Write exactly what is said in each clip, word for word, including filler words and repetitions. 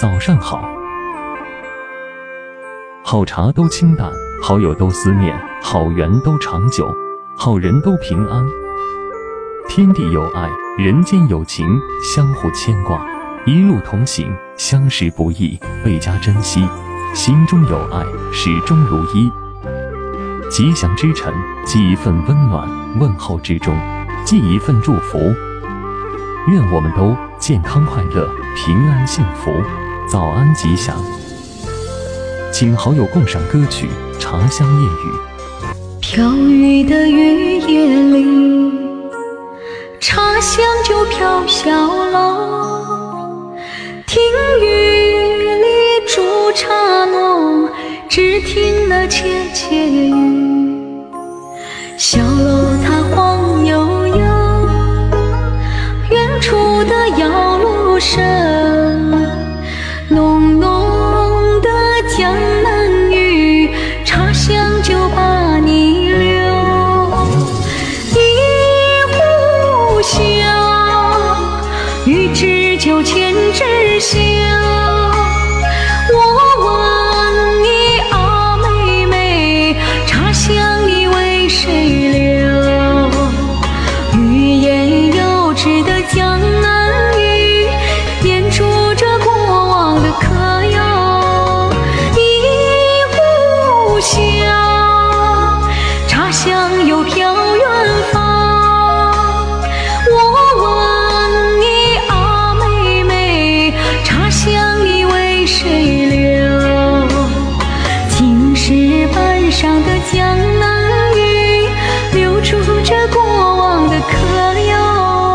早上好。好茶都清淡，好友都思念，好缘都长久，好人都平安。天地有爱，人间有情，相互牵挂，一路同行，相识不易，倍加珍惜。心中有爱，始终如一。吉祥之晨，寄一份温暖，问候之中，寄一份祝福。愿我们都健康快乐，平安幸福，早安吉祥。请好友共赏歌曲《茶香夜雨》。 飘雨的雨夜里，茶香就飘小楼。听雨里煮茶浓，只听那切切语。小楼它晃悠悠，远处的摇橹声，浓浓的江南雨，茶香就把你留。一壶香，欲知酒千枝香。我问你啊妹妹，茶香你为谁留？欲言又止的江南雨，念住着过往的可有。一壶香，茶香又飘远方。我问你啊妹妹，茶香你为谁留？青石板上的江南雨，留住着过往的可有。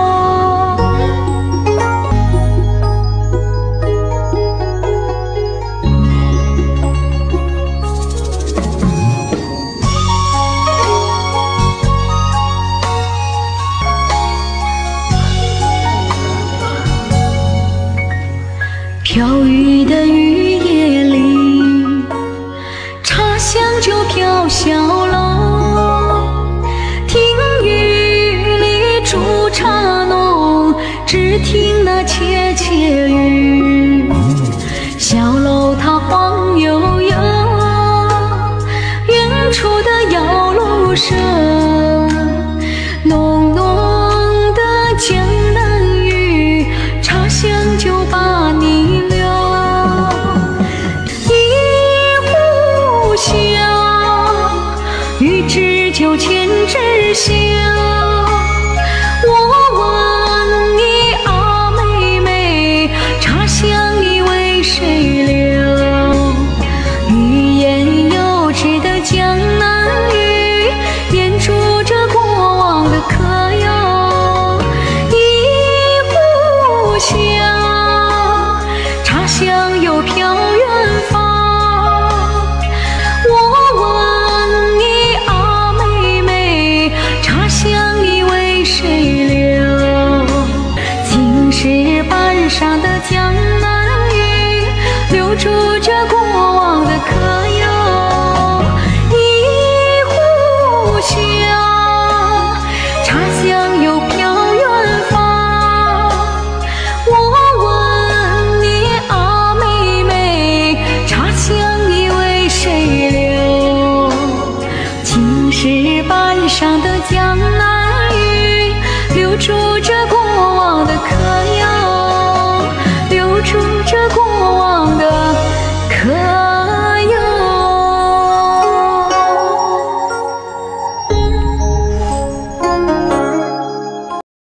飘雨的雨夜里，茶香就飘小楼。听雨里煮茶浓，只听那切切语。小楼它晃悠悠，远处的摇橹声，浓浓的江南雨，茶香就把你留。欲知酒千枝香。我问你啊妹妹，茶香你为谁留？欲言又止的江南雨，念住着过往的可有。一壶香，茶香又飘远方。我问你啊妹妹，茶香你为谁留？青石板上的江南雨，留住着过往的可有。一壶香，茶香又飘远方。我问你啊妹妹，茶香你为谁留？青石板上的江南雨，留住着过往的可有，留住着过往的